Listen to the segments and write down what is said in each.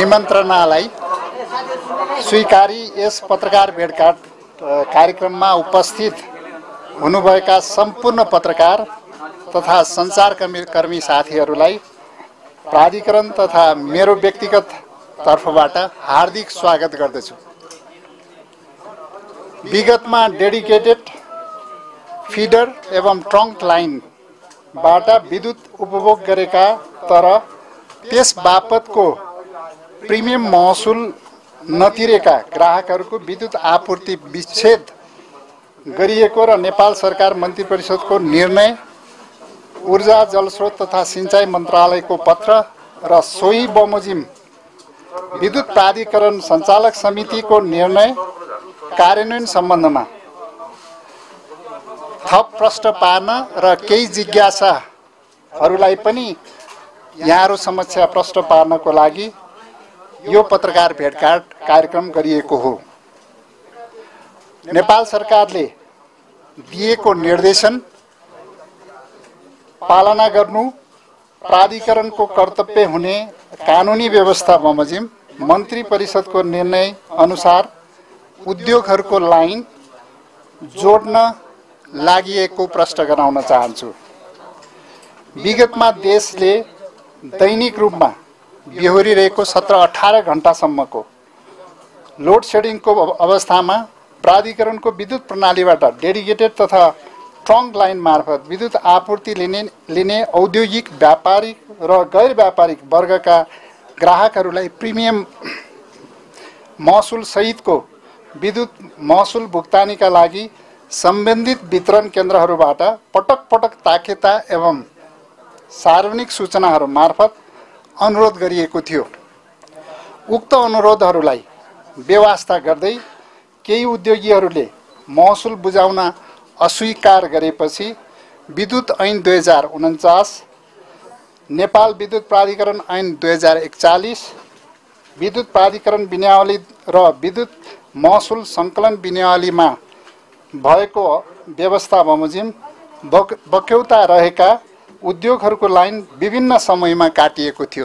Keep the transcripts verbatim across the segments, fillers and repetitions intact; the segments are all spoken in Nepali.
निमन्त्रणालाई स्वीकारी यस पत्रकार भेटघाट कार्यक्रममा उपस्थित हुनुभएका सम्पूर्ण पत्रकार तथा सञ्चारकर्मी कर्मी साथीहरूलाई प्राधिकरण तथा मेरो व्यक्तिगत तर्फबाट हार्दिक स्वागत गर्दछु। विगतमा डेडिकेटेड फिडर एवं ट्रङ्क लाइनबाट विद्युत उपभोग गरेका तर त्यस बापतको प्रिमियम महसुल नतिरेका ग्राहकहरूको विद्युत आपूर्ति विच्छेद गरिएको र नेपाल सरकार मन्त्री परिषदको निर्णय, ऊर्जा जलस्रोत तथा सिंचाई मन्त्रालयको पत्र र सोही बमोजिम विद्युत प्राधिकरण सञ्चालक समितिको निर्णय कार्यान्वयन सम्बन्धमा थप प्रश्न पार्न र केही जिज्ञासाहरूलाई पनि यहाँहरू समक्ष प्रश्न पार्नको लागि यो पत्रकार भेटघाट कार्यक्रम गरिएको हो। नेपाल सरकारले दिएको निर्देशन पालना गर्नु प्राधिकरणको कर्तव्य हुने कानुनी व्यवस्था बमोजिम मन्त्री परिषदको निर्णय अनुसार उद्योगहरूको लाइन जोड्न लागिएको प्रश्न गराउन चाहन्छु। विगतमा देशले दैनिक रूपमा बेहोरिरहेको सत्र अठार घण्टासम्मको लोड सेडिङको अवस्थामा प्राधिकरणको विद्युत प्रणालीबाट डेडिकेटेड तथा ट्रङ्क लाइन मार्फत विद्युत आपूर्ति लिने लिने औद्योगिक, व्यापारिक र गैर व्यापारिक वर्गका ग्राहकहरूलाई प्रिमियम महसुल सहितको विद्युत महसुल भुक्तानीका लागि सम्बन्धित वितरण केन्द्रहरूबाट पटक पटक ताकेता एवं सार्वजनिक सूचनाहरू मार्फत अनुरोध गरिएको थियो। उक्त अनुरोधहरूलाई बेवास्ता गर्दै केही उद्योगीहरूले महसुल बुझाउन अस्वीकार गरेपछि विद्युत ऐन दुई हजार उन्चास, नेपाल विद्युत प्राधिकरण ऐन दुई हजार एकचालिस, विद्युत प्राधिकरण विनियावली र विद्युत महसुल सङ्कलन विनियावलीमा भएको व्यवस्था बमोजिम बक बक्यौता रहेका उद्योगहरूको लाइन विभिन्न समयमा काटिएको थियो।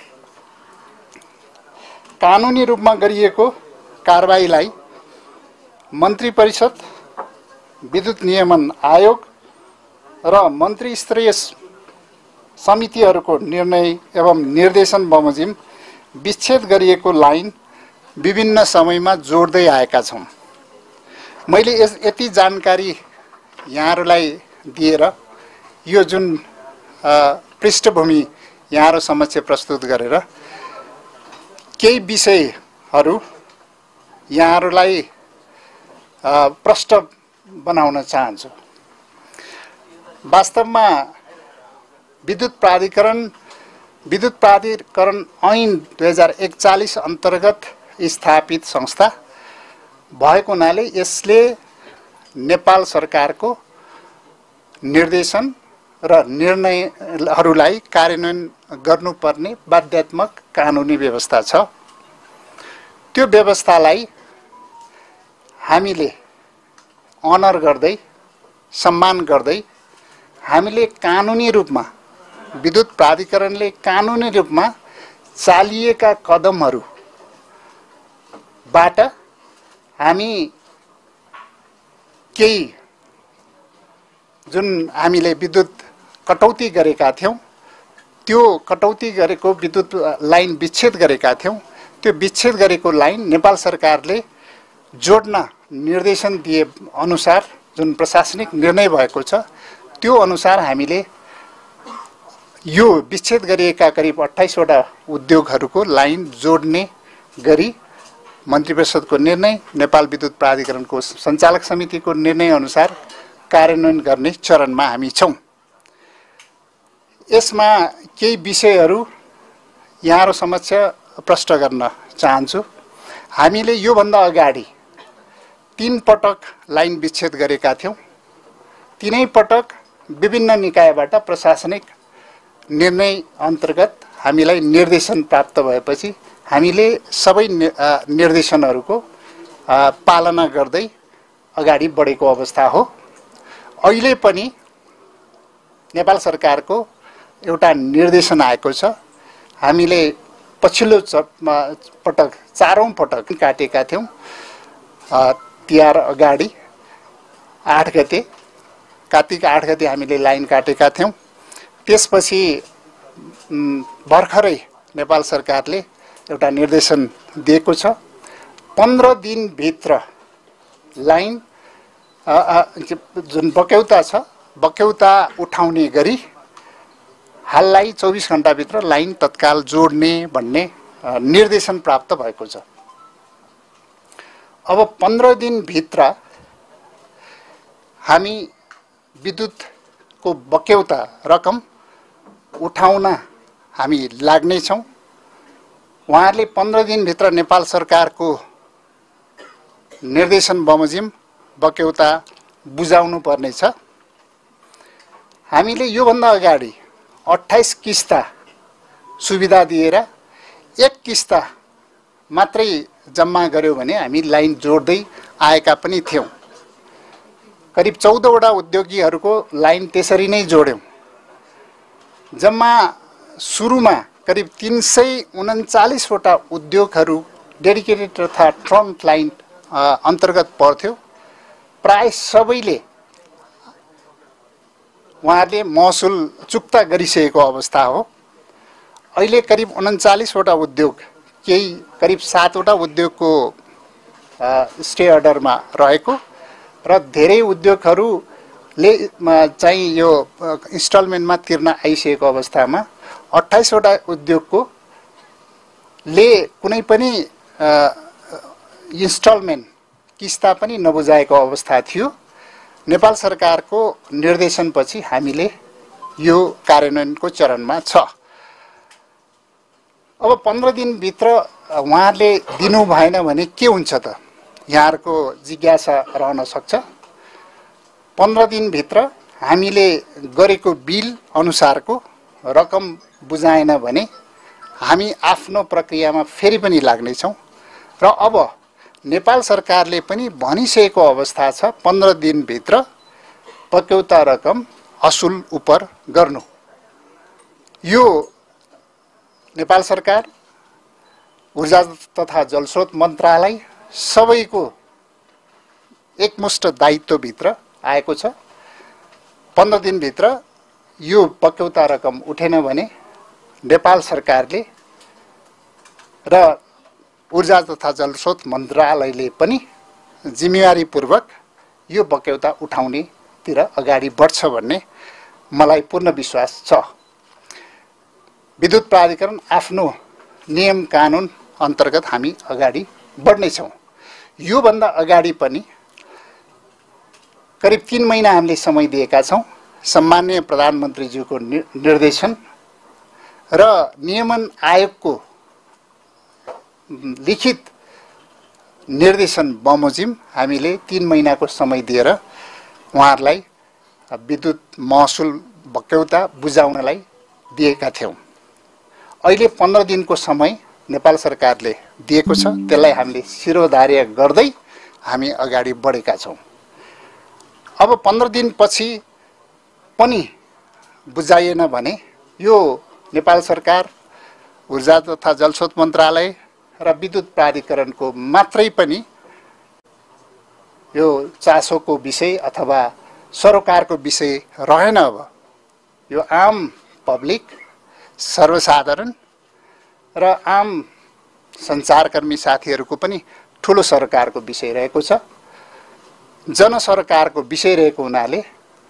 कानुनी रूपमा गरिएको कारबाहीलाई मन्त्री परिषद, विद्युत नियमन आयोग र मन्त्री स्तरीय समितिहरूको निर्णय एवं निर्देशन बमोजिम विच्छेद गरिएको लाइन विभिन्न समयमा जोड्दै आएका छौँ। मैले यस यति जानकारी यहाँहरूलाई दिएर यो जुन पृष्ठभूमि यहाँहरू समक्ष प्रस्तुत गरेर केही विषयहरू यहाँहरूलाई प्रश्न बनाउन चाहन्छु। वास्तवमा विद्युत प्राधिकरण विद्युत प्राधिकरण ऐन दुई हजार एकचालिस अन्तर्गत स्थापित संस्था भएको हुनाले यसले नेपाल सरकारको निर्देशन र निर्णयहरूलाई कार्यान्वयन गर्नुपर्ने बाध्यात्मक कानुनी व्यवस्था छ। त्यो व्यवस्थालाई हामीले अनर गर्दै, सम्मान गर्दै हामीले कानुनी रूपमा विद्युत प्राधिकरणले कानुनी रूपमा चालिएका कदमहरूबाट हामी केही जुन हामीले विद्युत कटौती गरेका थियौँ, त्यो कटौती गरेको विद्युत लाइन विच्छेद गरेका थियौँ, त्यो विच्छेद गरेको लाइन नेपाल सरकारले जोड्न निर्देशन दिए अनुसार जुन प्रशासनिक निर्णय भएको छ, त्यो अनुसार हामीले यो विच्छेद गरिएका करिब अट्ठाइसवटा उद्योगहरूको लाइन जोड्ने गरी मन्त्री परिषदको निर्णय, नेपाल विद्युत प्राधिकरणको सञ्चालक समितिको निर्णय अनुसार कार्यान्वयन गर्ने चरणमा हामी छौँ। यसमा केही विषयहरू यहाँहरू समक्ष प्रश्न गर्न चाहन्छु। हामीले योभन्दा अगाडि तीन पटक लाइन विच्छेद गरेका थियौँ। तीनै पटक विभिन्न निकायबाट प्रशासनिक निर्णय अन्तर्गत हामीलाई निर्देशन प्राप्त भएपछि हामीले सबै निर्देशनहरूको पालना गर्दै अगाडि बढेको अवस्था हो। अहिले पनि नेपाल सरकारको एउटा निर्देशन आएको छ। हामीले पछिल्लो पटक चारौँ पटक काटेका थियौँ। तिहार अगाडि आठ गते कार्तिक आठ गते हामीले लाइन काटेका थियौँ। त्यसपछि भर्खरै नेपाल सरकारले एउटा निर्देशन दिएको छ, पन्ध्र दिनभित्र लाइन जुन बक्यौता छ बक्यौता उठाउने गरी हाललाई चौबिस घण्टाभित्र लाइन तत्काल जोड्ने भन्ने निर्देशन प्राप्त भएको छ। अब पन्ध्र दिनभित्र हामी विद्युतको बक्यौता रकम उठाउन हामी लाग्नेछौँ। उहाँहरूले पन्ध्र दिनभित्र नेपाल सरकारको निर्देशन बमोजिम बक्यौता बुझाउनु पर्नेछ। हामीले योभन्दा अगाडि अट्ठाइस किस्ता सुविधा दिएर एक किस्ता मात्रै जम्मा गर्यो भने हामी लाइन जोड्दै आएका पनि थियौँ। करिब चौधवटा उद्योगीहरूको लाइन त्यसरी नै जोड्यौँ। जम्मा सुरुमा करिब तीन सय उन्चालिसवटा उद्योगहरू डेडिकेटेड तथा ट्रङ्क लाइन अन्तर्गत पर्थ्यो। प्राय सबैले उहाँहरूले महसुल चुक्ता गरिसकेको अवस्था हो। अहिले करिब उन्चालिसवटा उद्योग, केही करिब सातवटा उद्योगको स्टे अर्डरमा रहेको र धेरै उद्योगहरूले चाहिँ यो इन्स्टलमेन्टमा तिर्न आइसकेको अवस्थामा अट्ठाइसवटा उद्योगको ले कुनै पनि इन्स्टलमेन्ट किस्ता पनि नबुझाएको अवस्था थियो। नेपाल सरकारको निर्देशनपछि हामीले यो कार्यान्वयनको चरणमा छ। अब पन्ध्र दिनभित्र उहाँहरूले दिनु भएन भने के हुन्छ त, यहाँहरूको जिज्ञासा रहन सक्छ। पन्ध्र दिनभित्र हामीले गरेको बिल अनुसारको रकम बुझाएन भने हामी आफ्नो प्रक्रियामा फेरि पनि लाग्नेछौँ। र अब नेपाल सरकारले पनि भनिसकेको अवस्था छ, पन्ध्र दिनभित्र बक्यौता रकम असुल उपर गर्नु। यो नेपाल सरकार, ऊर्जा तथा जलस्रोत मन्त्रालय सबैको एकमुष्ट दायित्वभित्र आएको छ। पन्ध्र दिनभित्र यो बक्यौता रकम उठेन भने नेपाल सरकारले र ऊर्जा तथा जलस्रोत मन्त्रालयले पनि जिम्मेवारीपूर्वक यो बक्यौता उठाउनेतिर अगाडि बढ्छ भन्ने मलाई पूर्ण विश्वास छ। विद्युत प्राधिकरण आफ्नो नियम कानुन अन्तर्गत हामी अगाडि बढ्नेछौँ। योभन्दा अगाडि पनि करिब तीन महिना हामीले समय दिएका छौँ। सम्माननीय प्रधानमन्त्रीज्यूको निर्देशन र नियमन आयोगको लिखित निर्देशन बमोजिम हामीले तीन महिनाको समय दिएर उहाँहरूलाई विद्युत महसुल बक्यौता बुझाउनलाई दिएका थियौँ। अहिले पन्ध्र दिनको समय नेपाल सरकारले दिएको छ, त्यसलाई हामीले शिरोधार्य गर्दै हामी अगाडि बढेका छौँ। अब पन्ध्र दिनपछि पनि बुझाइएन भने यो नेपाल सरकार, ऊर्जा तथा जलस्रोत मन्त्रालय र विद्युत प्राधिकरणको मात्रै पनि यो चासोको विषय अथवा सरोकारको विषय रहेन। अब यो आम पब्लिक, सर्वसाधारण र आम सञ्चारकर्मी साथीहरूको पनि ठुलो सरकारको विषय रहेको छ। जनसरकारको विषय रहेको हुनाले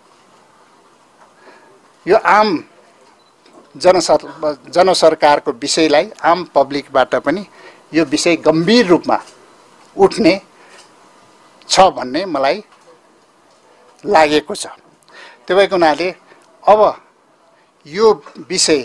यो आम जनसर जनसरकारको विषयलाई आम पब्लिकबाट पनि यो विषय गम्भीर रूपमा उठ्ने छ भन्ने मलाई लागेको छ। त्यो भएको हुनाले अब यो विषय,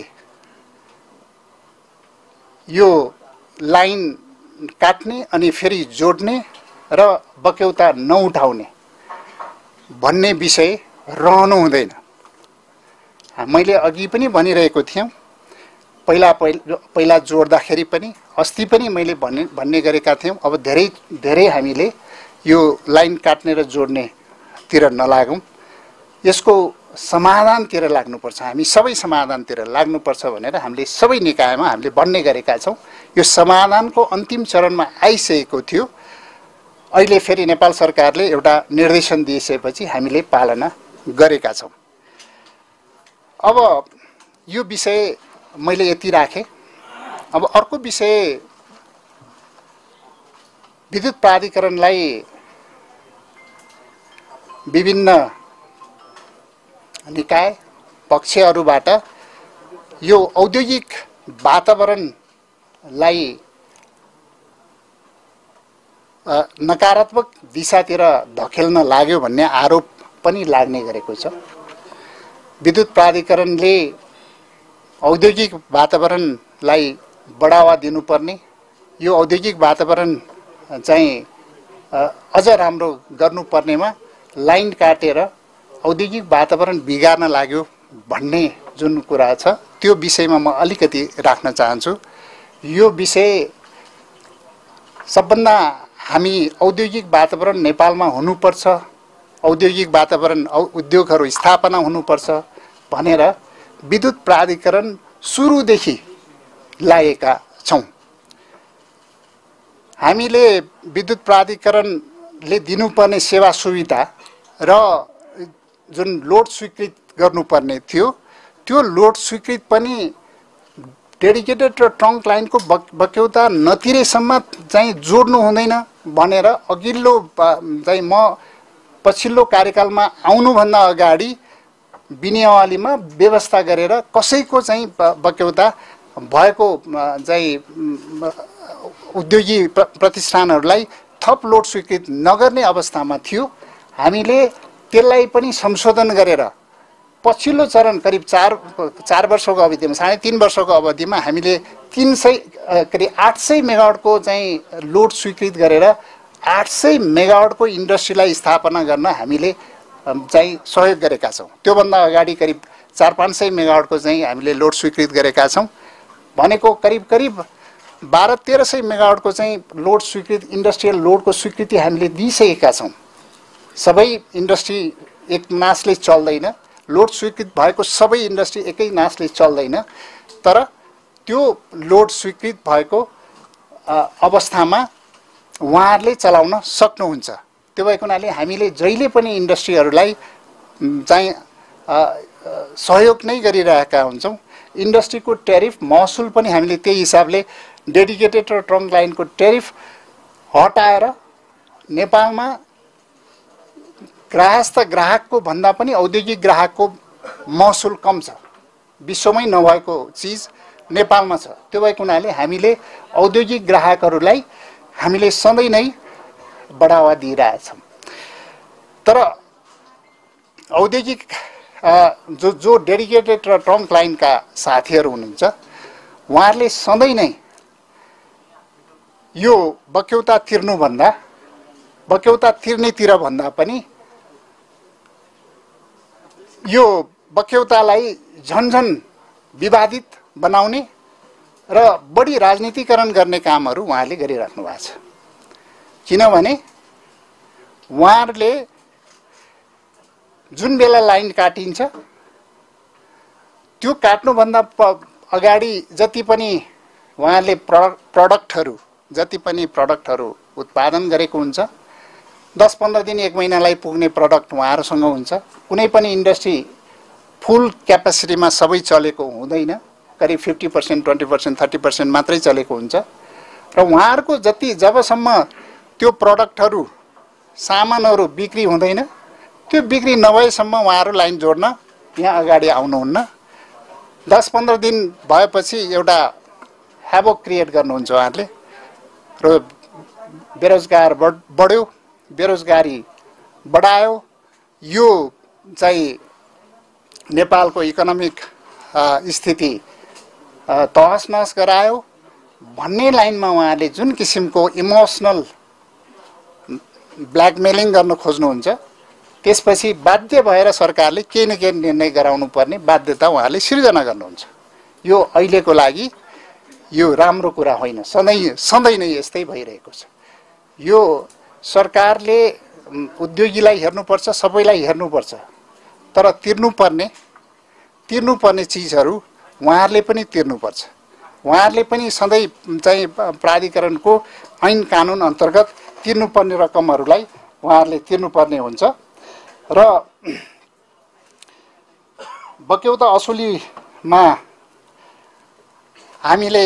यो लाइन काट्ने अनि फेरि जोड्ने र बक्यौता नउठाउने भन्ने विषय रहनु हुँदैन। मैले अघि पनि भनिरहेको थिएँ, पहिला पहिला पहिला जोड्दाखेरि पनि, अस्ति पनि मैले भन्ने भन्ने गरेका थियौँ। अब धेरै धेरै हामीले यो लाइन काट्ने र जोड्नेतिर नलागौँ। यसको समाधानतिर लाग्नुपर्छ, हामी सबै समाधानतिर लाग्नुपर्छ भनेर हामीले सबै निकायमा हामीले भन्ने गरेका छौँ। यो समाधानको अन्तिम चरणमा आइसकेको थियो। अहिले फेरि नेपाल सरकारले एउटा निर्देशन दिइसकेपछि हामीले पालना गरेका छौँ। अब यो विषय मैले यति राखेँ। अब अर्को विषय, विद्युत प्राधिकरणलाई विभिन्न निकाय पक्षहरूबाट यो औद्योगिक वातावरणलाई नकारात्मक दिशातिर धकेल्न लाग्यो भन्ने आरोप पनि लाग्ने गरेको छ। विद्युत प्राधिकरणले औद्योगिक वातावरणलाई बढावा दिनुपर्ने, यो औद्योगिक वातावरण चाहिँ अझ राम्रो गर्नुपर्नेमा लाइन काटेर औद्योगिक वातावरण बिगार्न लाग्यो भन्ने जुन कुरा छ त्यो विषयमा म अलिकति राख्न चाहन्छु। यो विषय सबभन्दा हामी औद्योगिक वातावरण नेपालमा हुनुपर्छ, औद्योगिक वातावरण उद्योगहरू स्थापना हुनुपर्छ भनेर विद्युत प्राधिकरण सुरुदेखि लागेका छौँ। हामीले विद्युत प्राधिकरणले दिनुपर्ने सेवा सुविधा र जुन लोड स्वीकृत गर्नुपर्ने थियो त्यो लोड स्वीकृत पनि डेडिकेटेड र ट्रङ्क लाइनको बक बक्यौता नतिरेसम्म चाहिँ जोड्नु हुँदैन भनेर अघिल्लो चाहिँ म पछिल्लो कार्यकालमा आउनुभन्दा अगाडि बिनियावालीमा व्यवस्था गरेर कसैको चाहिँ बक्यौता भएको चाहिँ उद्योगी प्रतिष्ठानहरूलाई थप लोड स्वीकृत नगर्ने अवस्थामा थियो। हामीले त्यसलाई पनि संशोधन गरेर पछिल्लो चरण करिब चार चार वर्षको अवधिमा साढे तीन वर्षको अवधिमा हामीले तीन सय करिब आठ सय मेगावाटको चाहिँ लोड स्वीकृत गरेर आठ सय मेगावाटको इन्डस्ट्रीलाई स्थापना गर्न हामीले चाहिँ सहयोग गरेका छौँ। त्योभन्दा अगाडि करिब चार पाँच सय मेगावाटको चाहिँ हामीले लोड स्वीकृत गरेका छौँ। भनेको करिब करिब बाह्र तेह्र सय मेगावाटको चाहिँ लोड स्वीकृत इन्डस्ट्रियल लोडको स्वीकृति हामीले दिइसकेका छौँ। सबै इन्डस्ट्री एक नासले चल्दैन, लोड स्वीकृत भएको सबै इन्डस्ट्री एकै नासले चल्दैन, तर त्यो लोड स्वीकृत भएको अवस्थामा उहाँहरूले चलाउन सक्नुहुन्छ। त्यो भएको हुनाले हामीले जहिले पनि इन्डस्ट्रीहरूलाई चाहिँ सहयोग नै गरिरहेका हुन्छौँ। इन्डस्ट्रीको ट्यारिफ महसुल पनि हामीले त्यही हिसाबले डेडिकेटेड र ट्रङ्क लाइनको ट्यारिफ हटाएर नेपालमा ग्राहस्थ ग्राहकको भन्दा पनि औद्योगिक ग्राहकको महसुल कम छ। विश्वमै नभएको चिज नेपालमा छ। त्यो भएको हुनाले हामीले औद्योगिक ग्राहकहरूलाई हामीले सधैँ नै बढावा दिइरहेछौँ। तर औद्योगिक जो जो डेडिकेटेड र ट्रङ्क लाइनका साथीहरू हुनुहुन्छ उहाँहरूले सधैँ नै यो बक्यौता तिर्नुभन्दा बक्यौता तिर्नेतिर भन्दा पनि यो बक्यौतालाई झन्झन विवादित बनाउने र बढी राजनीतिकरण गर्ने कामहरू उहाँहरूले गरिराख्नु भएको छ। किनभने उहाँहरूले जुन बेला लाइन काटिन्छ त्यो काट्नुभन्दा अगाडि जति पनि उहाँहरूले प्रडक्ट प्रडक्टहरू जति पनि प्रडक्टहरू उत्पादन गरेको हुन्छ दस पन्ध्र दिन एक महिनालाई पुग्ने प्रडक्ट उहाँहरूसँग हुन्छ। कुनै पनि इन्डस्ट्री फुल क्यापेसिटीमा सबै चलेको हुँदैन, करिब fifty percent twenty percent thirty percent मात्रै चलेको हुन्छ र उहाँहरूको जति जबसम्म त्यो प्रडक्टहरू सामानहरू बिक्री हुँदैन त्यो बिक्री नभएसम्म उहाँहरू लाइन जोड्न यहाँ अगाडि आउनुहुन्न। दस पन्ध्र दिन भएपछि एउटा ह्याभोक क्रिएट गर्नुहुन्छ उहाँहरूले र बेरोजगार बढ्यो, बेरोजगारी बढायो, यो चाहिँ नेपालको इकोनोमिक स्थिति तहस नहस गरायो भन्ने लाइनमा उहाँले जुन किसिमको इमोसनल ब्ल्याकमेलिङ गर्न खोज्नुहुन्छ त्यसपछि बाध्य भएर सरकारले केही न केही निर्णय गराउनु पर्ने बाध्यता उहाँले सिर्जना गर्नुहुन्छ। यो अहिलेको लागि यो राम्रो कुरा होइन, सधैँ सधैँ नै यस्तै भइरहेको छ। यो सरकारले उद्योगीलाई हेर्नुपर्छ, सबैलाई हेर्नुपर्छ, तर तिर्नुपर्ने तिर्नुपर्ने चिजहरू उहाँहरूले पनि तिर्नुपर्छ। उहाँहरूले पनि सधैँ चाहिँ प्राधिकरणको ऐन कानुन अन्तर्गत तिर्नुपर्ने रकमहरूलाई उहाँहरूले तिर्नुपर्ने हुन्छ र बक्यौता असुलीमा हामीले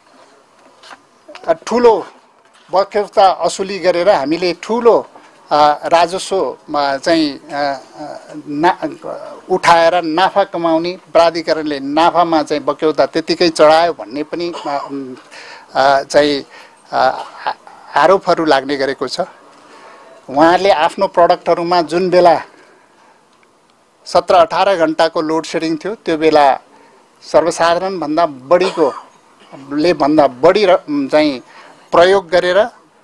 ठुलो बक्यौता असुली गरेर हामीले ठुलो राजस्वमा चाहिँ ना उठाएर नाफा कमाउने, प्राधिकरणले नाफामा चाहिँ बक्यौता त्यतिकै चढायो भन्ने पनि चाहिँ आरोपहरू लाग्ने गरेको छ। उहाँहरूले आफ्नो प्रडक्टहरूमा जुन बेला सत्र अठार घण्टाको लोड सेडिङ थियो त्यो बेला सर्वसाधारणभन्दा बढीको ले भन्दा बढी चाहिँ प्रयोग गरेर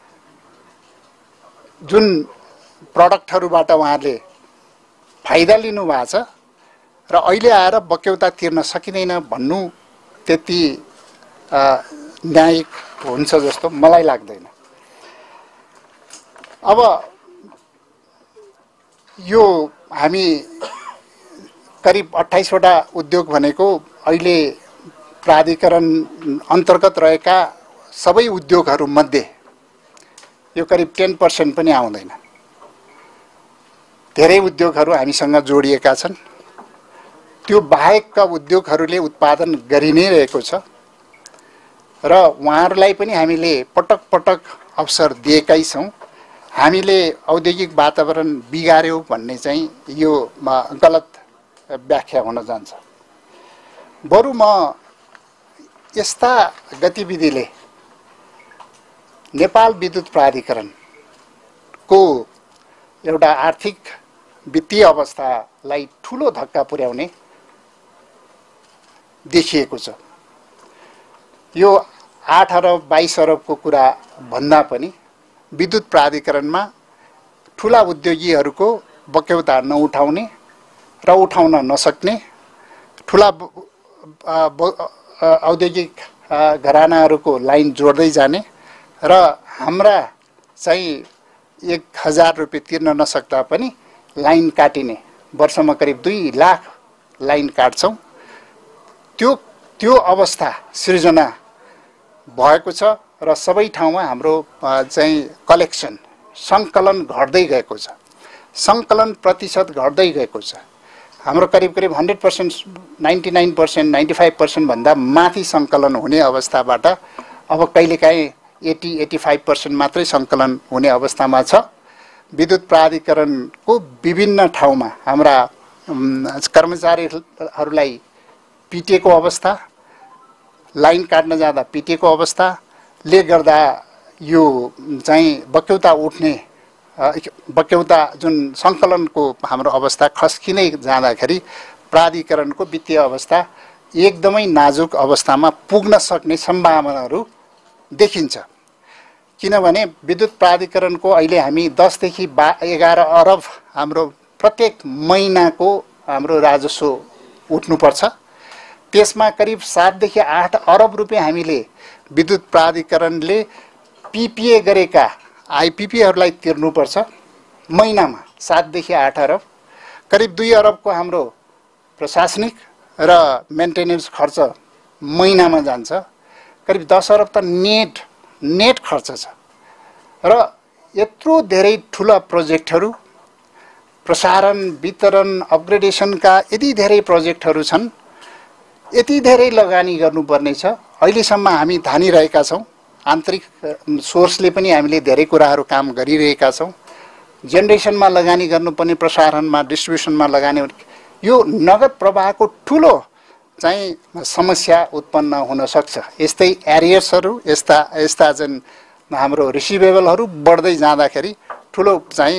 जुन प्रडक्टहरूबाट उहाँहरूले फाइदा लिनु भएको छ र अहिले आएर बक्यौता तिर्न सकिँदैन भन्नु त्यति न्यायिक हुन्छ जस्तो मलाई लाग्दैन। अब यो हामी करिब अट्ठाइसवटा उद्योग भनेको अहिले प्राधिकरण अन्तर्गत रहेका सबै उद्योगहरूमध्ये यो करिब टेन पर्सेन्ट पनि आउँदैन। धेरै उद्योगहरू हामीसँग जोडिएका छन्। त्यो बाहेकका उद्योगहरूले उत्पादन गरि नै रहेको छ र उहाँहरूलाई पनि हामीले पटक पटक अवसर दिएकै छौँ। हामीले औद्योगिक वातावरण बिगार्यो भन्ने चाहिँ यो गलत व्याख्या हुन जान्छ। बरु म यस्ता गतिविधिले नेपाल विद्युत प्राधिकरणको एउटा आर्थिक वित्तीय अवस्थालाई ठुलो धक्का पुर्याउने देखिएको छ। यो आठ अरब बाइस अरबको कुरा भन्दा पनि विद्युत प्राधिकरणमा ठुला उद्योगीहरूको बक्यौता नउठाउने र उठाउन नसक्ने, ठुला औद्योगिक घरानाहरूको लाइन जोड्दै जाने र हाम्रा चाहिँ एक हजार रुपियाँ तिर्न नसक्दा पनि लाइन काटिने, वर्षमा करिब दुई लाख लाइन काट्छौँ। त्यो त्यो अवस्था सृजना भएको छ र सबै ठाउँमा हाम्रो चाहिँ कलेक्सन सङ्कलन घट्दै गएको छ, सङ्कलन प्रतिशत घट्दै गएको छ। हाम्रो करिब करिब hundred percent ninety nine percent ninety five percent भन्दा माथि सङ्कलन हुने अवस्थाबाट अब कहिलेकाहीँ एटी एटी फाइभ पर्सेन्ट मात्रै सङ्कलन हुने अवस्थामा छ। विद्युत प्राधिकरणको विभिन्न ठाउँमा हाम्रा कर्मचारीहरूलाई पिटेको अवस्था, लाइन काट्न जाँदा पिटेको अवस्थाले गर्दा यो चाहिँ बक्यौता उठ्ने बक्यौता जुन सङ्कलनको हाम्रो अवस्था खस्किँदै जाँदाखेरि प्राधिकरणको वित्तीय अवस्था एकदमै नाजुक अवस्थामा पुग्न सक्ने सम्भावनाहरू देखिन्छ। किनभने विद्युत प्राधिकरणको अहिले हामी दसदेखि बा एघार अरब हाम्रो प्रत्येक महिनाको हाम्रो राजस्व उठ्नुपर्छ। त्यसमा करिब सातदेखि आठ अरब रुपियाँ हामीले विद्युत प्राधिकरणले पिपिए गरेका आइपिपीहरूलाई तिर्नुपर्छ महिनामा, सातदेखि आठ अरब। करिब दुई अरबको हाम्रो प्रशासनिक र मेन्टेनेन्स खर्च महिनामा जान्छ। करिब दस अरब त नेट नेट खर्च छ र यत्रो धेरै ठुला प्रोजेक्टहरू, प्रसारण, वितरण, अपग्रेडेसनका यति धेरै प्रोजेक्टहरू छन्, यति धेरै लगानी गर्नुपर्ने छ। अहिलेसम्म हामी धानिरहेका छौँ। आन्तरिक सोर्सले पनि हामीले धेरै कुराहरू काम गरिरहेका छौँ। जेनेरेसनमा लगानी गर्नुपर्ने, प्रसारणमा, डिस्ट्रिब्युसनमा लगानी, यो नगद प्रवाहको ठुलो चाहिँ समस्या उत्पन्न हुन सक्छ। यस्तै एरियर्सहरू, यस्ता यस्ता जुन हाम्रो रिसिभेबलहरू बढ्दै जाँदाखेरि ठुलो चाहिँ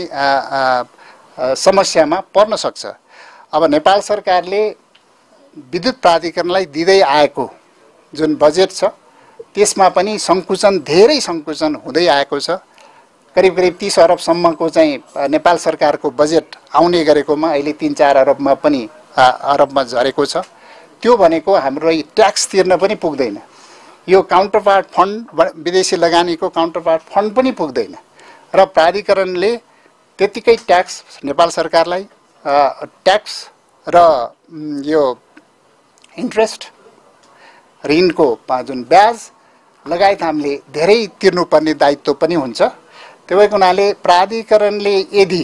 समस्यामा पर्न सक्छ। अब नेपाल सरकारले विद्युत प्राधिकरणलाई दिँदै आएको जुन बजेट छ त्यसमा पनि सङ्कुचन, धेरै सङ्कुचन हुँदै आएको छ। करिब करिब तीस अरबसम्मको चाहिँ नेपाल सरकारको बजेट आउने गरेकोमा अहिले तीन चार अरबमा पनि अरबमा झरेको छ। त्यो भनेको हाम्रो ट्याक्स तिर्न पनि पुग्दैन। यो काउन्टरपार्ट फन्ड, विदेशी लगानीको काउन्टरपार्ट फन्ड पनि पुग्दैन र प्राधिकरणले त्यतिकै ट्याक्स नेपाल सरकारलाई ट्याक्स र यो इन्ट्रेस्ट ऋणको जुन ब्याज लगायत हामीले धेरै तिर्नुपर्ने दायित्व पनि हुन्छ। त्यो भएको हुनाले प्राधिकरणले यदि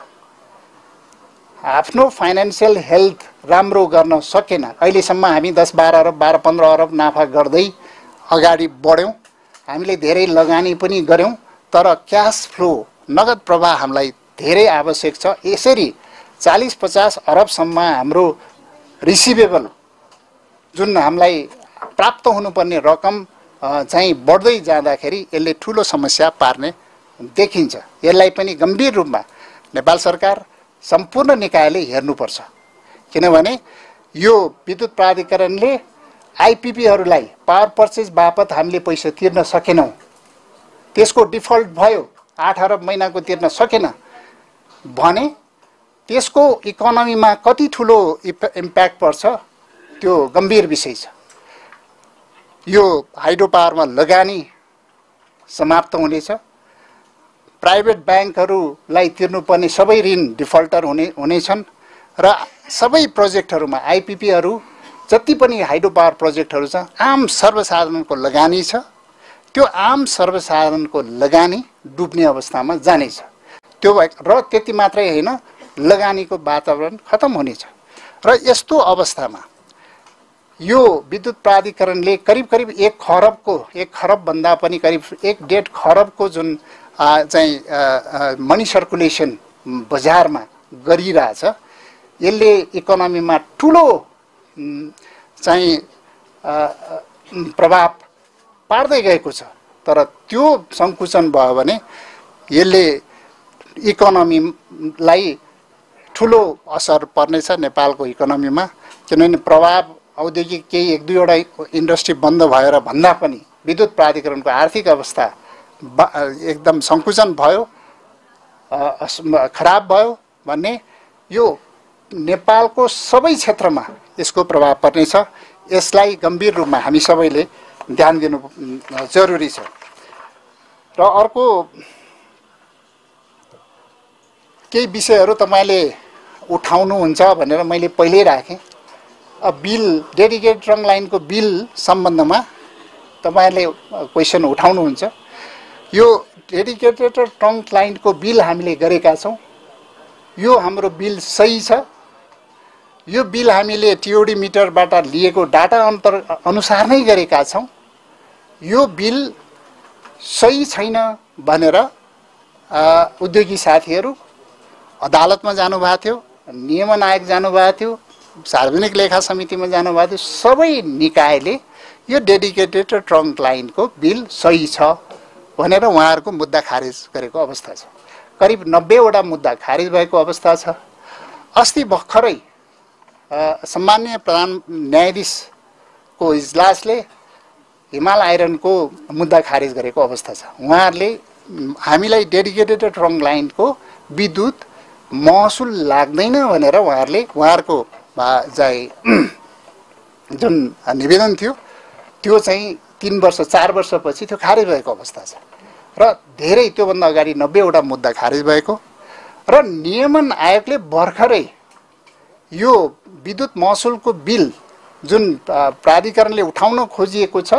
आफ्नो फाइनेन्सियल हेल्थ राम्रो गर्न सकेन, अहिलेसम्म हामी दस बाह्र अरब बाह्र पन्ध्र अरब नाफा गर्दै अगाडि बढ्यौँ, हामीले धेरै लगानी पनि गऱ्यौँ, तर क्यास फ्लो नगद प्रवाह हामीलाई धेरै आवश्यक छ। यसरी चालीस पचास अरबसम्म हाम्रो रिसिभेबल जुन हामीलाई प्राप्त हुनुपर्ने रकम चाहिँ बढ्दै जाँदाखेरि यसले ठुलो समस्या पार्ने देखिन्छ। यसलाई पनि गम्भीर रूपमा नेपाल सरकार सम्पूर्ण निकायले हेर्नुपर्छ, किनभने यो विद्युत प्राधिकरणले आइपिपीहरूलाई पावर पर्चेज बापत हामीले पैसा तिर्न सकेनौँ, त्यसको डिफल्ट भयो, आठ अरब महिनाको तिर्न सकेन भने त्यसको इकोनोमीमा कति ठुलो इम्प्याक्ट पर्छ त्यो गम्भीर विषय छ। यो हाइड्रो पावरमा लगानी समाप्त हुनेछ, प्राइभेट ब्याङ्कहरूलाई तिर्नुपर्ने सबै ऋण डिफल्टर हुने हुनेछन् र सबै प्रोजेक्टहरूमा आइपिपीहरू जति पनि हाइड्रो पावर प्रोजेक्टहरू छ आम सर्वसाधारणको लगानी छ, त्यो आम सर्वसाधारणको लगानी डुब्ने अवस्थामा जानेछ। त्यो र त्यति मात्रै होइन, लगानीको वातावरण खतम हुनेछ। र यस्तो अवस्थामा यो विद्युत प्राधिकरणले करिब करिब एक खरबको एक खरबभन्दा पनि करिब एक डेढ खरबको जुन चाहिँ मनी सर्कुलेसन बजारमा गरिरहेछ, यसले इकोनोमीमा ठुलो चाहिँ प्रभाव पार्दै गएको छ। तर त्यो सङ्कुचन भयो भने यसले इकोनोमीलाई ठुलो असर पर्नेछ नेपालको इकोनोमीमा, किनभने प्रभाव औद्योगिक केही एक दुईवटा इन्डस्ट्री बन्द भएर भन्दा पनि विद्युत प्राधिकरणको आर्थिक अवस्था एकदम सङ्कुचन भयो, खराब भयो भन्ने यो नेपालको सबै क्षेत्रमा यसको प्रभाव पर्नेछ। यसलाई गम्भीर रूपमा हामी सबैले ध्यान दिनु जरुरी छ। र अर्को केही विषयहरू तपाईँले उठाउनुहुन्छ भनेर मैले पहिल्यै राखेँ। बिल डेडिकेटेड ट्रङ्क लाइनको बिल सम्बन्धमा तपाईँहरूले क्वेसन उठाउनुहुन्छ। यो डेडिकेटेड ट्रङ्क लाइनको बिल हामीले गरेका छौँ, यो हाम्रो बिल सही छ। यो बिल हामीले टिओडी मिटरबाट लिएको डाटा अन्तर अनुसार नै गरेका छौँ। यो बिल सही छैन भनेर उद्योगी साथीहरू अदालतमा जानुभएको थियो, नियमन आयोग जानुभएको थियो, सार्वजनिक लेखा समितिमा जानुभएको थियो। सबै निकायले यो डेडिकेटेड ट्रङ्क लाइनको बिल सही छ भनेर उहाँहरूको मुद्दा खारिज गरेको अवस्था छ। करिब नब्बेवटा मुद्दा खारिज भएको अवस्था छ। अस्ति भर्खरै सम्माननीय प्रधान न्यायाधीशको इजलासले हिमाल आइरनको मुद्दा खारिज गरेको अवस्था छ। उहाँहरूले हामीलाई डेडिकेटेड ट्रङ्क लाइनको विद्युत महसुल लाग्दैन भनेर उहाँहरूले उहाँहरूको चाहिँ जुन निवेदन थियो त्यो चाहिँ तीन वर्ष चार वर्षपछि त्यो खारिज भएको अवस्था छ। र धेरै त्योभन्दा अगाडि नब्बेवटा मुद्दा खारिज भएको र नियमन आयोगले भर्खरै यो विद्युत महसुलको बिल जुन प्राधिकरणले उठाउन खोजिएको छ,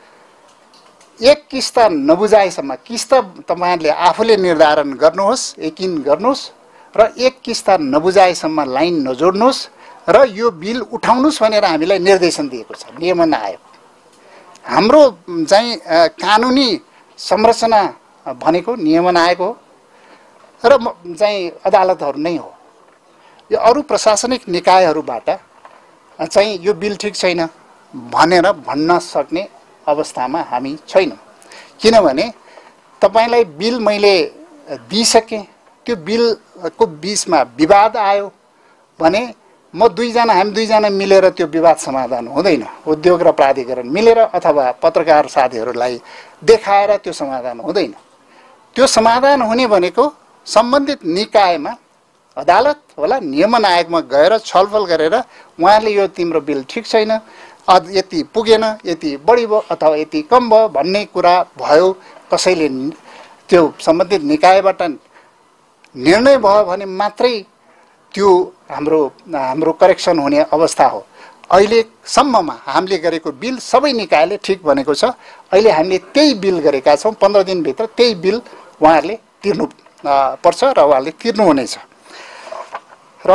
एक किस्ता नबुझाएसम्म, किस्ता तपाईँहरूले आफूले निर्धारण गर्नुहोस्, यकिन गर्नुहोस् र एक किस्ता नबुझाएसम्म लाइन नजोड्नुहोस् र यो बिल उठाउनुहोस् भनेर हामीलाई निर्देशन दिएको छ नियमन आयोग। हाम्रो चाहिँ कानुनी संरचना भनेको नियमन आयोग हो र चाहिँ अदालतहरू नै हो। यो अरू प्रशासनिक निकायहरूबाट चाहिँ यो बिल ठिक छैन भनेर भन्न सक्ने अवस्थामा हामी छैनौँ, किनभने तपाईँलाई बिल मैले दिइसकेँ, त्यो बिलको बिचमा विवाद आयो भने म दुईजना हामी दुईजना मिलेर त्यो विवाद समाधान हुँदैन। उद्योग र प्राधिकरण मिलेर अथवा पत्रकार साथीहरूलाई देखाएर त्यो समाधान हुँदैन। त्यो समाधान हुने भनेको सम्बन्धित निकायमा अदालत होला, नियमन आयोगमा गएर छलफल गरेर उहाँले यो तिम्रो बिल ठिक छैन, अझ यति पुगेन, यति बढी भयो अथवा यति कम भयो भन्ने कुरा भयो, कसैले त्यो सम्बन्धित निकायबाट निर्णय भयो भने मात्रै त्यो हाम्रो हाम्रो करेक्सन हुने अवस्था हो। अहिलेसम्ममा हामीले गरेको बिल सबै निकायले ठिक भनेको छ। अहिले हामीले त्यही बिल गरेका छौँ। पन्ध्र दिनभित्र त्यही बिल उहाँहरूले तिर्नु पर्छ र उहाँहरूले तिर्नुहुनेछ। र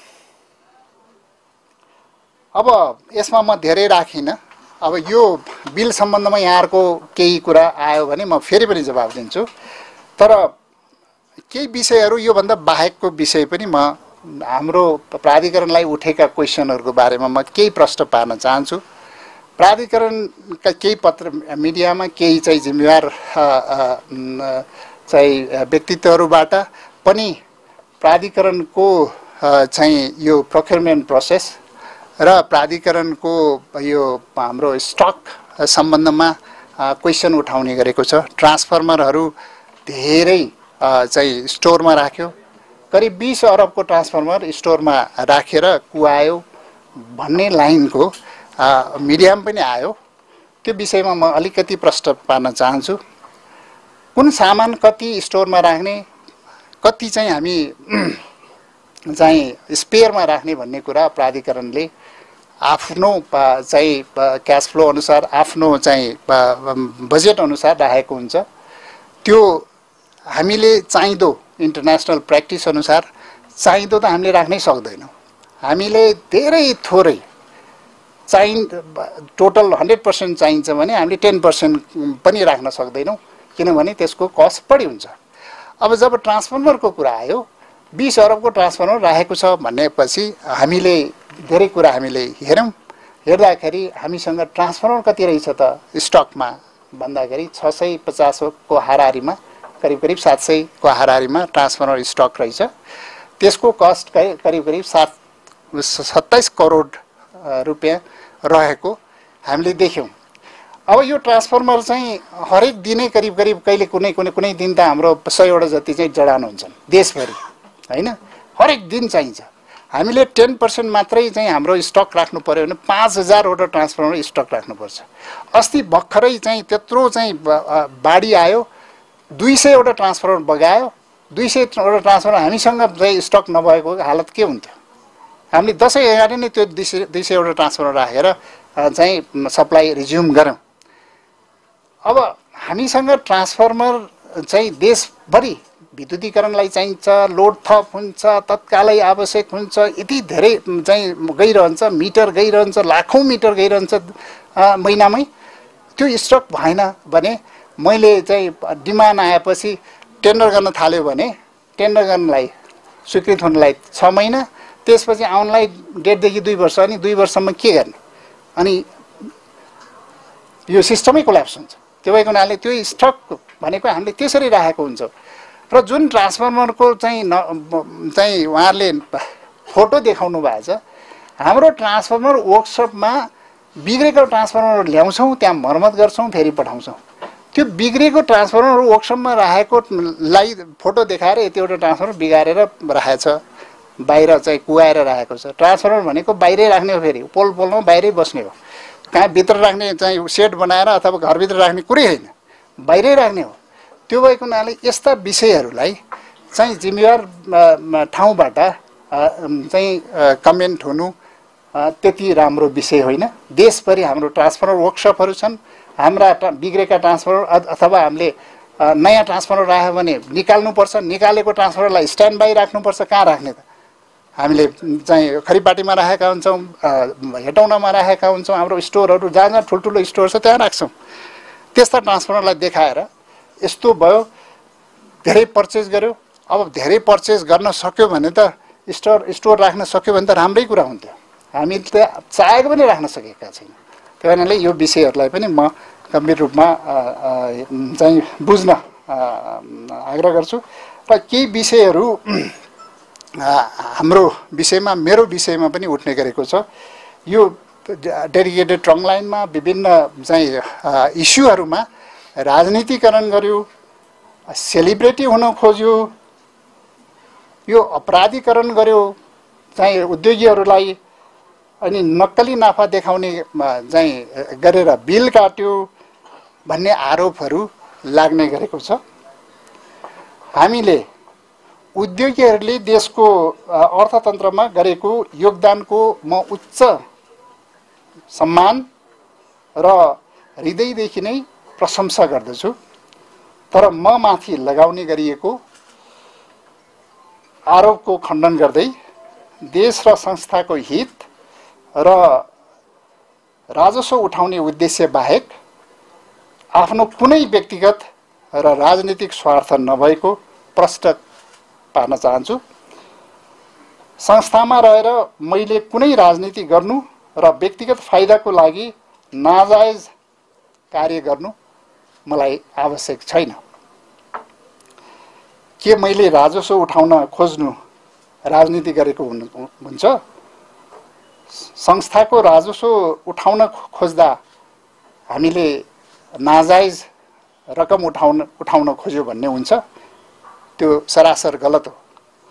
अब यसमा म धेरै राखिनँ। अब यो बिल सम्बन्धमा यहाँहरूको केही कुरा आयो भने म फेरि पनि जवाब दिन्छु। तर केही विषयहरू योभन्दा बाहेकको विषय पनि म हाम्रो प्राधिकरणलाई उठेका क्वेसनहरूको बारेमा म केही प्रश्न पार्न चाहन्छु। प्राधिकरणका केही पत्र मिडियामा केही चाहिँ जिम्मेवार चाहिँ व्यक्तित्वहरूबाट पनि प्राधिकरणको चाहिँ यो प्रोक्युरमेन्ट प्रोसेस र प्राधिकरणको यो हाम्रो स्टक सम्बन्धमा क्वेसन उठाउने गरेको छ। ट्रान्सफर्मरहरू धेरै चाहिँ स्टोरमा राख्यो, करिब बीस अरबको ट्रान्सफर्मर स्टोरमा राखेर कुवायो भन्ने लाइनको मिडियामा पनि आयो। त्यो विषयमा म अलिकति प्रश्न पार्न चाहन्छु। कुन सामान कति स्टोरमा राख्ने, कति चाहिँ हामी चाहिँ स्पेयरमा राख्ने भन्ने कुरा प्राधिकरणले आफ्नो चाहिँ क्यास फ्लो अनुसार आफ्नो चाहिँ बजेट अनुसार राखेको हुन्छ। त्यो हामीले चाहिँदो इन्टरनेसनल प्र्याक्टिस अनुसार चाहिँदो त हामीले राख्नै सक्दैनौँ। हामीले धेरै थोरै चाहिँ टोटल हन्ड्रेड पर्सेन्ट चाहिन्छ भने हामीले टेन पर्सेन्ट पनि राख्न सक्दैनौँ, किनभने त्यसको कस्ट बढी हुन्छ। अब जब ट्रान्सफर्मरको कुरा आयो, बीस अरबको ट्रान्सफर्मर राखेको छ भनेपछि हामीले धेरै कुरा हामीले हेरौँ। हेर्दाखेरि हामीसँग ट्रान्सफर्मर कति रहेछ त स्टकमा भन्दाखेरि छ सय पचासको हाराहारीमा करिब करिब सात सयको हाराहारीमा ट्रान्सफर्मर स्टक रहेछ। त्यसको कस्ट करिब करिब सात सत्ताइस करोड रुपियाँ रहेको हामीले देख्यौँ। अब यो ट्रान्सफर्मर चाहिँ हरेक दिनै करिब करिब कहिले कुनै कुनै कुनै दिन त हाम्रो सयवटा जति चाहिँ जडान हुन्छन् देशभरि, होइन? हरेक दिन चाहिन्छ। हामीले टेन पर्सेन्ट मात्रै चाहिँ हाम्रो स्टक राख्नु पऱ्यो भने पाँच हजारवटा ट्रान्सफर्मर स्टक राख्नुपर्छ। अस्ति भर्खरै चाहिँ त्यत्रो चाहिँ बाढी आयो, दुई सयवटा ट्रान्सफर्मर बगायो। दुई सयवटा ट्रान्सफर्मर हामीसँग चाहिँ स्टक नभएको हालत के हुन्थ्यो? हामीले दसैँ अगाडि नै त्यो दुई सय दुई सयवटा ट्रान्सफर्मर राखेर चाहिँ सप्लाई रिज्युम गऱ्यौँ। अब हामीसँग ट्रान्सफर्मर चाहिँ देशभरि विद्युतीकरणलाई चाहिन्छ, लोड थप हुन्छ, तत्कालै आवश्यक हुन्छ, यति धेरै चाहिँ गइरहन्छ, मिटर गइरहन्छ, लाखौँ मिटर गइरहन्छ महिनामै। त्यो स्टक भएन भने मैले चाहिँ डिमान्ड आएपछि टेन्डर गर्न थाल्यो भने टेन्डर गर्नलाई स्वीकृत हुनलाई छ महिना, त्यसपछि आउनलाई डेढदेखि दुई वर्ष, अनि दुई वर्षसम्म के गर्ने? अनि यो सिस्टमै कोल्याप्स हुन्छ। त्यो भएको हुनाले त्यो स्टक भनेको हामीले त्यसरी राखेको हुन्छ। र जुन ट्रान्सफर्मरको चाहिँ न चाहिँ उहाँहरूले फोटो देखाउनु भएको छ, हाम्रो ट्रान्सफर्मर वर्कसपमा बिग्रेको ट्रान्सफर्मर ल्याउँछौँ, त्यहाँ मर्मत गर्छौँ, फेरि पठाउँछौँ। त्यो बिग्रेको ट्रान्सफर्मर वर्कसपमा राखेकोलाई फोटो देखाएर यतिवटा ट्रान्सफर्मर बिगारेर राखेको छ, बाहिर चाहिँ कुवाएर राखेको छ। ट्रान्सफर्मर भनेको बाहिरै राख्ने हो, फेरि पोल पोलमा बाहिरै बस्ने हो। कहाँ भित्र राख्ने चाहिँ सेड बनाएर अथवा घरभित्र राख्ने कुरै होइन, बाहिरै राख्ने हो। त्यो भएको हुनाले यस्ता विषयहरूलाई चाहिँ जिम्मेवार ठाउँबाट चाहिँ कमेन्ट हुनु त्यति राम्रो विषय होइन। देशभरि हाम्रो ट्रान्सफर्मर वर्कसपहरू छन्। हाम्रा बिग्रेका ट्रान्सफर्मर अथवा हामीले नयाँ ट्रान्सफर्मर राख्यो भने निकाल्नुपर्छ, निकालेको ट्रान्सफर्मरलाई स्ट्यान्ड बाई राख्नुपर्छ। कहाँ राख्ने त? हामीले चाहिँ खरिपाटीमा राखेका हुन्छौँ, हेटौँडामा राखेका हुन्छौँ, हाम्रो स्टोरहरू जहाँ जहाँ ठुल्ठुलो स्टोर छ त्यहाँ राख्छौँ। त्यस्ता ट्रान्सफर्मरलाई देखाएर यस्तो भयो, धेरै पर्चेस गर्यो। अब धेरै पर्चेस गर्न सक्यो भने त स्टोर स्टोर राख्न सक्यो भने त राम्रै कुरा हुन्थ्यो। हामी त चाहेको पनि राख्न सकेका छैनौँ। त्यही कारणले यो विषयहरूलाई पनि म गम्भीर रूपमा चाहिँ बुझ्न आग्रह गर्छु। र केही विषयहरू हाम्रो विषयमा मेरो विषयमा पनि उठ्ने गरेको छ। यो डेडिकेटेड ट्रङ्क लाइनमा विभिन्न चाहिँ इस्युहरूमा राजनीतिकरण गर्यो, सेलिब्रेटी हुन खोज्यो, यो अपराधीकरण गर्यो चाहिँ उद्योगीहरूलाई, अनि नक्कली नाफा देखाउने चाहिँ गरेर बिल काट्यो भन्ने आरोपहरू लाग्ने गरेको छ। हामीले उद्योगीहरूले देशको अर्थतन्त्रमा गरेको योगदानको म उच्च सम्मान र हृदयदेखि नै प्रशंसा गर्दछु। तर म माथि लगाउने गरिएको आरोपको खण्डन गर्दै देश र संस्थाको हित र राजस्व उठाउने उद्देश्य बाहेक आफ्नो कुनै व्यक्तिगत र राजनीतिक स्वार्थ नभएको प्रष्ट पार्न चाहन्छु। संस्थामा रहेर मैले कुनै राजनीति गर्नु र व्यक्तिगत फाइदाको लागि नाजायज कार्य गर्नु मलाई आवश्यक छैन। के मैले राजस्व उठाउन खोज्नु राजनीति गरेको हुन्छ? संस्थाको राजस्व उठाउन खोज्दा हामीले नाजायज रकम उठाउन उठाउन खोज्यो भन्ने हुन्छ? त्यो सरासर गलत हो।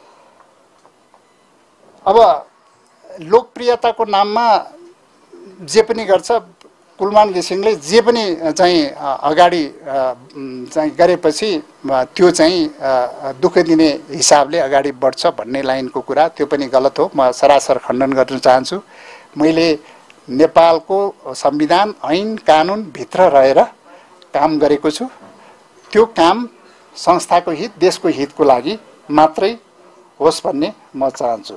अब लोकप्रियताको नाममा जे पनि गर्छ, कुलमान घिसिङले जे पनि चाहिँ अगाडि चाहिँ गरेपछि त्यो चाहिँ दुःख दिने हिसाबले अगाडि बढ्छ भन्ने लाइनको कुरा त्यो पनि गलत हो। म सरासर खण्डन गर्न चाहन्छु। मैले नेपालको संविधान ऐन कानुन भित्र रहेर काम गरेको छु। त्यो काम संस्थाको हित, देशको हितको लागि मात्रै होस् भन्ने म चाहन्छु।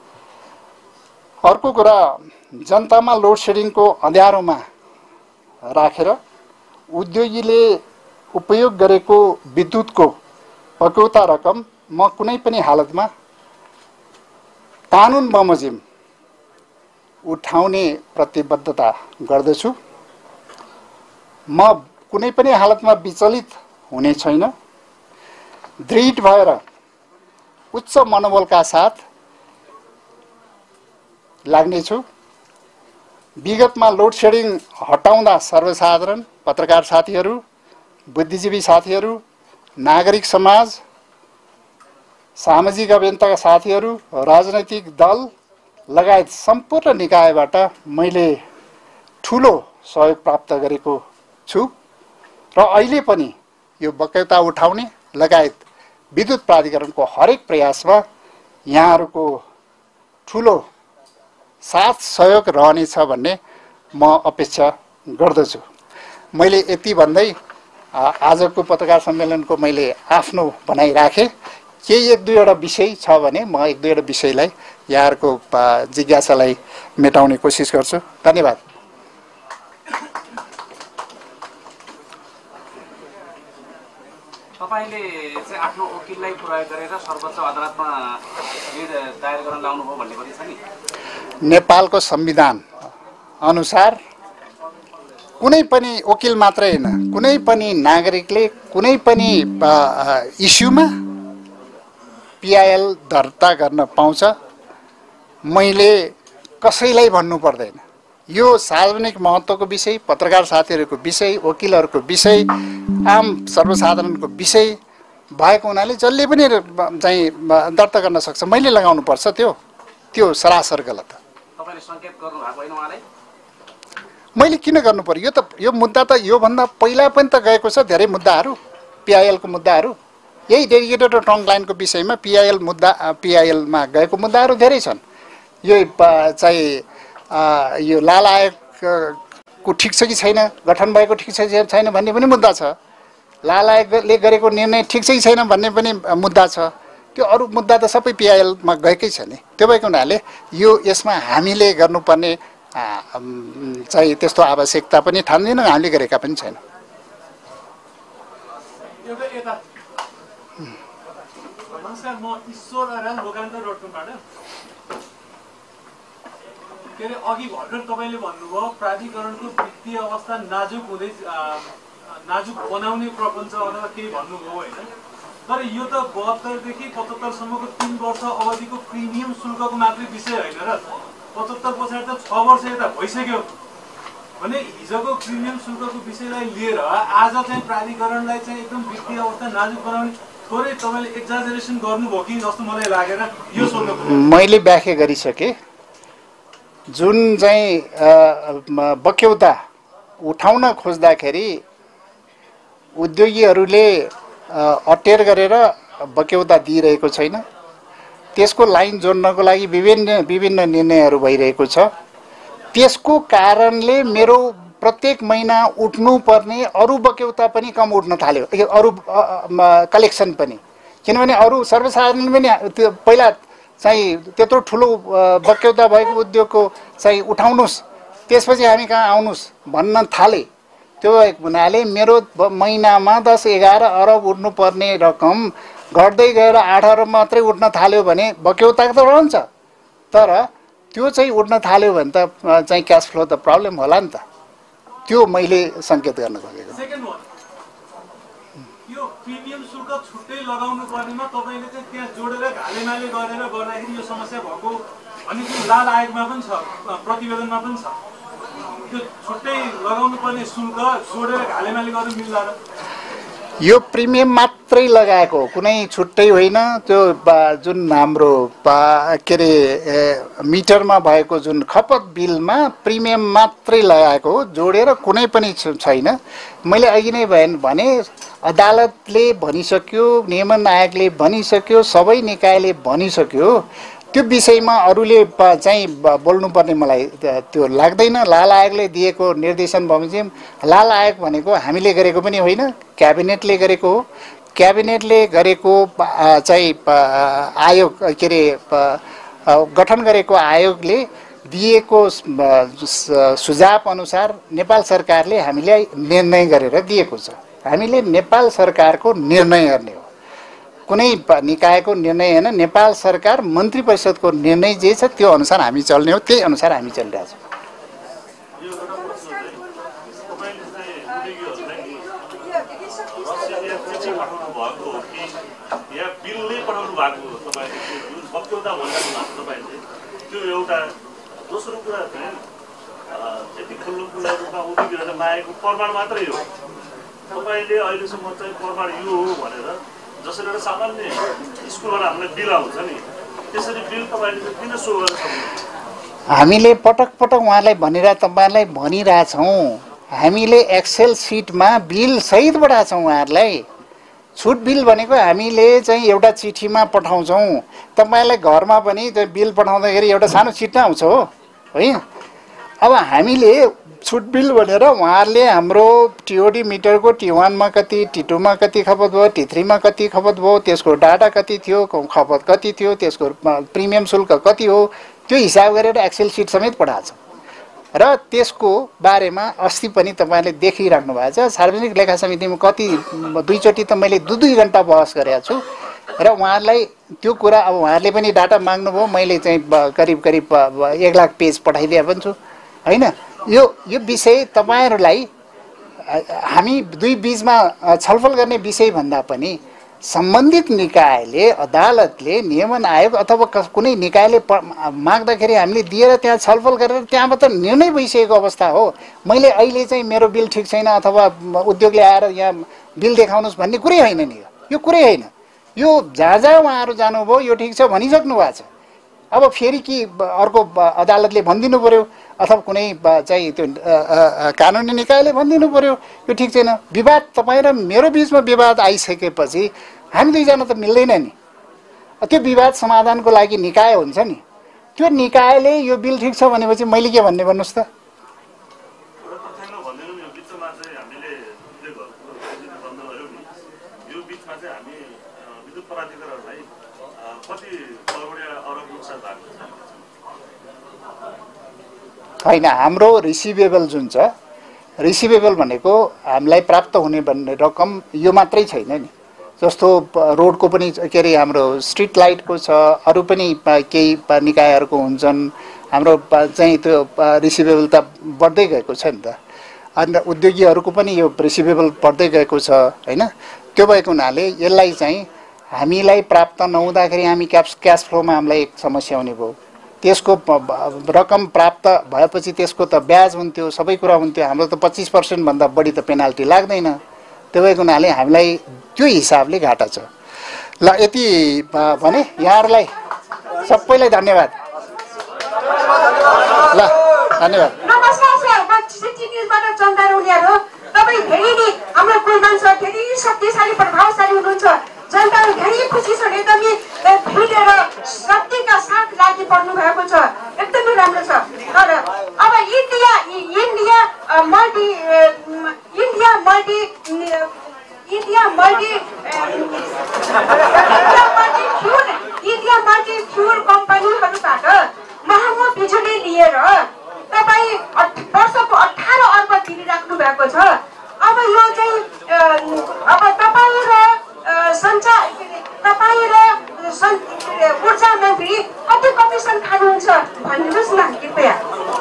अर्को कुरा, जनतामा लोड सेडिङको अँध्यारोमा राखेर उद्योगीले उपयोग गरेको विद्युतको पकौता रकम म कुनै पनि हालतमा कानुन बमोजिम उठाउने प्रतिबद्धता गर्दछु। म कुनै पनि हालतमा विचलित हुने छैन। दृढ भएर उच्च मनोबलका साथ लाग्नेछु। विगतमा लोड सेडिङ हटाउँदा सर्वसाधारण, पत्रकार साथीहरू, बुद्धिजीवी साथीहरू, नागरिक समाज, सामाजिक अभियन्ताका साथीहरू, राजनैतिक दल लगायत सम्पूर्ण निकायबाट मैले ठुलो सहयोग प्राप्त गरेको छु र अहिले पनि यो बकौता उठाउने लगायत विद्युत प्राधिकरणको हरेक प्रयासमा यहाँहरूको ठुलो साथ सहयोग रहनेछ भन्ने म अपेक्षा गर्दछु। मैले यति भन्दै आजको पत्रकार सम्मेलनको मैले आफ्नो भनाइ राखेँ। केही एक दुईवटा विषय छ भने म एक दुईवटा विषयलाई यहाँहरूको जिज्ञासालाई मेटाउने कोसिस गर्छु। धन्यवाद। तपाईले चाहिँ आफ्नो वकिललाई प्रयोग गरेर सर्वोच्च अदालतमा रिट दायर गर्न लाउनुभयो भन्ने पनि छ नि? नेपालको संविधान अनुसार कुनै पनि वकिल मात्रै हैन, कुनै पनि नागरिकले कुनै पनि इस्युमा पिआइएल दर्ता गर्न पाउँछ। मैले कसैलाई भन्नु पर्दैन। यो सार्वजनिक महत्त्वको विषय, पत्रकार साथीहरूको विषय, वकिलहरूको विषय, आम सर्वसाधारणको विषय भएको हुनाले जसले पनि चाहिँ दर्ता गर्न सक्छ। मैले लगाउनु पर्छ त्यो त्यो सरासर गलत हो। तपाईले संकेत गर्नु भएको हैन उहाँलाई? मैले किन गर्नु पर्यो? यो त यो मुद्दा त योभन्दा पहिला पनि त गएको छ। धेरै मुद्दाहरू, पिआइएलको मुद्दाहरू, यही डेडिकेटेड र ट्रङ्क लाइनको विषयमा पिआइएल मुद्दा पिआइएलमा गएको मुद्दाहरू धेरै छन्। यो चाहिँ यो लाल आयोगको ठिक छ कि छैन, गठन भएको ठिक छ कि छैन भन्ने पनि मुद्दा छ। लाल आयोगले गरेको निर्णय ठिक छ कि छैन भन्ने पनि मुद्दा छ। त्यो अरू मुद्दा त सबै पिआइएलमा गएकै छ नि। त्यो भएको हुनाले यो यसमा हामीले गर्नुपर्ने चाहिँ त्यस्तो आवश्यकता पनि ठान्दैनौँ, हामीले गरेका पनि छैन। नमस्कार, म ईश्वर आराम लोकान्तर रोडबाट। के अरे अघि भर्खर तपाईँले भन्नुभयो प्राधिकरणको वित्तीय अवस्था नाजुक हुँदै नाजुक बनाउने प्रपञ्च अथवा केही भन्नुभयो होइन? तर यो त बहत्तरदेखि पचहत्तरसम्मको तिन वर्ष अवधिको प्रिमियम शुल्कको मात्रै विषय होइन र? पचहत्तर पछाडि त छ वर्ष यता भइसक्यो भने हिजोको प्रिमियम शुल्कको विषयलाई लिएर आज चाहिँ प्राधिकरणलाई चाहिँ एकदम वित्तीय अवस्था नाजुक बनाउने थोरै तपाईँले एक्जाजरेसन गर्नुभयो कि जस्तो मलाई लागेर यो सोध्नु। मैले व्याख्या गरिसकेँ। जुन चाहिँ बक्यौता उठाउन खोज्दाखेरि उद्योगीहरूले अटेर गरेर बक्यौता दिइरहेको छैन। त्यसको लाइन जोड्नको लागि विभिन्न विभिन्न निर्णयहरू भइरहेको छ। त्यसको कारणले मेरो प्रत्येक महिना उठ्नुपर्ने अरू बक्यौता पनि कम उठ्न थाल्यो, अरू कलेक्सन पनि। किनभने अरू सर्वसाधारण पनि त्यो पहिला चाहिँ त्यत्रो ठुलो बक्यौता भएको उद्योगको चाहिँ उठाउनुहोस्, त्यसपछि हामी कहाँ आउनुहोस् भन्न थाले। त्यो हुनाले मेरो महिनामा दस एघार अरब उठ्नुपर्ने रकम घट्दै गएर आठ अरब मात्रै उठ्न थाल्यो भने बक्यौता त रहन्छ, तर त्यो चाहिँ उठ्न थाल्यो भने त चाहिँ क्यास फ्लो त प्रब्लम होला नि त। त्यो मैले सङ्केत गर्न खोजेको। यो प्रिमियम शुल्क छुट्टै लगाउनु पर्नेमा तपाईँले चाहिँ त्यहाँ जोडेर घालेमाले गरेर गर्दाखेरि यो समस्या भएको भन्ने जुन लाल आयोगमा पनि छ, प्रतिवेदनमा पनि छ। त्यो छुट्टै लगाउनु पर्ने शुल्क जोडेर घालेमाले गर्न मिल्ला र? यो प्रिमियम मात्रै लगाएको हो, कुनै छुट्टै होइन। त्यो जुन हाम्रो के अरे मिटरमा भएको जुन खपत बिलमा प्रिमियम मात्रै लगाएको हो, जोडेर कुनै पनि छैन। मैले अघि नै भने अदालतले भनिसक्यो, नियमन आयोगले भनिसक्यो, सबै निकायले भनिसक्यो। त्यो विषयमा अरूले चाहिँ बोल्नुपर्ने मलाई त्यो लाग्दैन। लाल आयोगले दिएको निर्देशन बमोजिम, लाल आयोग भनेको हामीले गरेको पनि होइन, क्याबिनेटले गरेको हो। क्याबिनेटले गरेको चाहिँ आयोग के अरे गठन गरेको आयोगले दिएको सुझाव अनुसार नेपाल सरकारले हामीलाई निर्णय गरेर दिएको छ। हामीले नेपाल सरकारको निर्णय गर्ने हो, कुनै निकायको निर्णय होइन। नेपाल सरकार मन्त्री परिषदको निर्णय जे छ त्यो अनुसार हामी चल्ने हो, त्यही अनुसार हामी चलिरहेछौँ। दोस्रो कुरा चाहिँ यति खुल्लो खुल्ला रूपमा उभिएर मागेको प्रमाण मात्रै हो। तपाईँले अहिलेसम्म चाहिँ प्रमाण यो हो भनेर जसरी एउटा सामान्य स्कुलबाट हामीलाई बिल आउँछ नि, त्यसरी बिल तपाईँले चाहिँ किन सो गर्न सक्नुहुन्छ? हामीले पटक पटक उहाँलाई भनिरह तपाईँलाई भनिरहेछौँ, हामीले एक्सेल सिटमा बिल सहित पठाएछौँ उहाँहरूलाई। छुट बिल भनेको हामीले चाहिँ एउटा चिठीमा पठाउँछौँ, तपाईँलाई घरमा पनि त्यो बिल पठाउँदाखेरि एउटा सानो चिठी आउँछ हो है। अब हामीले छुट बिल भनेर उहाँहरूले हाम्रो टिओडी मिटरको टी वानमा कति, टी टूमा कति खपत भयो, टी थ्रीमा कति खपत भयो, त्यसको डाटा कति थियो, खपत कति थियो, त्यसको प्रिमियम शुल्क कति हो, त्यो हिसाब गरेर एक्सेल सिट समेत पठाएको छ। र त्यसको बारेमा अस्ति पनि तपाईँले देखिराख्नु भएको छ, सार्वजनिक लेखा समितिमा कति दुईचोटि त मैले दुई दुई घन्टा बहस गरेको छु। र उहाँहरूलाई त्यो कुरा अब उहाँहरूले पनि डाटा माग्नुभयो, मैले चाहिँ करिब करिब एक लाख पेज पठाइदिए पनि छु होइन। यो यो विषय तपाईँहरूलाई हामी दुई बिचमा छलफल गर्ने विषय भन्दा पनि सम्बन्धित निकायले, अदालतले, नियमन आयोग अथवा कुनै निकायले माग्दाखेरि हामीले दिएर त्यहाँ छलफल गरेर त्यहाँबाट निर्णय भइसकेको अवस्था हो। मैले अहिले चाहिँ मेरो बिल ठिक छैन अथवा उद्योगले आएर यहाँ बिल देखाउनुहोस् भन्ने कुरै होइन नि, यो कुरै होइन। यो जहाँ जहाँ उहाँहरू जानुभयो यो ठिक छ भनिसक्नु भएको छ। अब फेरि कि अर्को अदालतले भनिदिनु पऱ्यो अथवा कुनै चाहिँ त्यो कानुनी निकायले भनिदिनु पऱ्यो यो ठिक छैन। विवाद तपाईँ र मेरो बिचमा विवाद आइसकेपछि हामी दुईजना त मिल्दैन नि। त्यो विवाद समाधानको लागि निकाय हुन्छ नि, त्यो निकायले यो बिल ठिक छ भनेपछि मैले के भन्ने भन्नुहोस् त? होइन, हाम्रो रिसिभेबल जुन छ, रिसिभेबल भनेको हामीलाई प्राप्त हुने भन्ने रकम यो मात्रै छैन नि। जस्तो रोडको पनि के अरे हाम्रो स्ट्रिट लाइटको छ, अरू पनि केही निकायहरूको हुन्छन्। हाम्रो चाहिँ त्यो रिसिभेबल त बढ्दै गएको छ नि त। अन्त उद्योगीहरूको पनि यो रिसिभेबल बढ्दै गएको छ होइन। त्यो भएको हुनाले यसलाई चाहिँ हामीलाई प्राप्त नहुँदाखेरि हामी क्यास क्यास फ्लोमा हामीलाई एक समस्या हुने भयो। त्यसको रकम प्राप्त भएपछि त्यसको त ब्याज हुन्थ्यो, सबै कुरा हुन्थ्यो। हाम्रो त पच्चिस पर्सेन्टभन्दा बढी त पेनाल्टी लाग्दैन। त्यो भएको हुनाले हामीलाई त्यो हिसाबले घाटा छ। ल यति भने यहाँहरूलाई सबैलाई धन्यवाद। ल धन्यवाद। नमस्कार सर, म सिटी न्युजबाट चन्द्र उलियार हो। तपाईँ धेरै नै हाम्रो कुलमान सर धेरै शक्तिशाली प्रभावशाली हुनुहुन्छ। जनताले धेरै खुसी छन्, एकदमै भिडेर शक्तिका साथ लागि पर्नु भएको छ, एकदमै राम्रो छ। तर अब India India multi India multi India multi India multi fuel India multi fuel कम्पनीहरूबाट महँगो बिजुली लिएर तपाईँ वर्षको अठार अर्ब तिरिराख्नु भएको छ। अब यो चाहिँ अब तपाईँ र सञ्चार तपाईँ र ऊर्जा मन्त्री कति कमिसन खानुहुन्छ भनिदिनुहोस् न कृपया।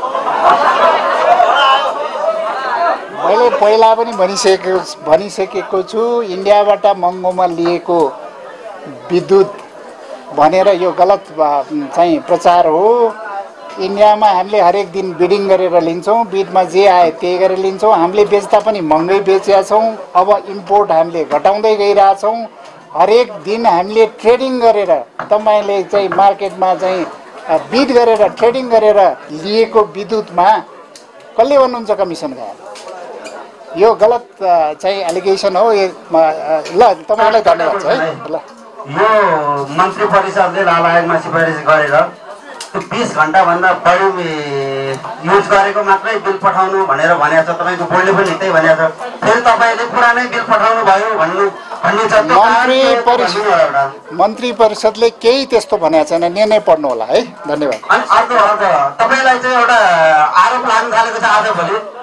मैले पहिला पनि भनिसकेको भनिसकेको छु, इन्डियाबाट महँगोमा लिएको विद्युत भनेर यो गलत चाहिँ प्रचार हो। इन्डियामा हामीले हरेक दिन बिडिङ गरेर लिन्छौँ, बिडमा जे आए त्यही गरेर लिन्छौँ। हामीले बेच्दा पनि महँगै बेचेका छौँ। अब इम्पोर्ट हामीले घटाउँदै गइरहेछौँ। हरेक दिन हामीले ट्रेडिङ गरेर तपाईँले चाहिँ मार्केटमा चाहिँ बिड गरेर ट्रेडिङ गरेर लिएको विद्युतमा कसले भन्नुहुन्छ कमिसन खाएर? यो गलत चाहिँ एलिगेसन हो। ल तपाईँलाई धन्यवाद छ है। ल यो मन्त्री परिषदले लालायकमा सिफारिस गरेर त्यो बिस घन्टाभन्दा बढी युज गरेको मात्रै बिल पठाउनु भनेर भनेको छ। तपाईँको बोर्डले पनि त्यही भनेको छ। फेरि तपाईँले पुरानै बिल पठाउनु भयो भन्नु भन्ने छ। मन्त्री परिषद मन्त्री परिषदले केही त्यस्तो भनेको छैन। निर्णय पढ्नु होला है। धन्यवाद। अनि अर्को अर्को तपाईँलाई चाहिँ एउटा आरोप लाग्न थालेको छ आजभोलि।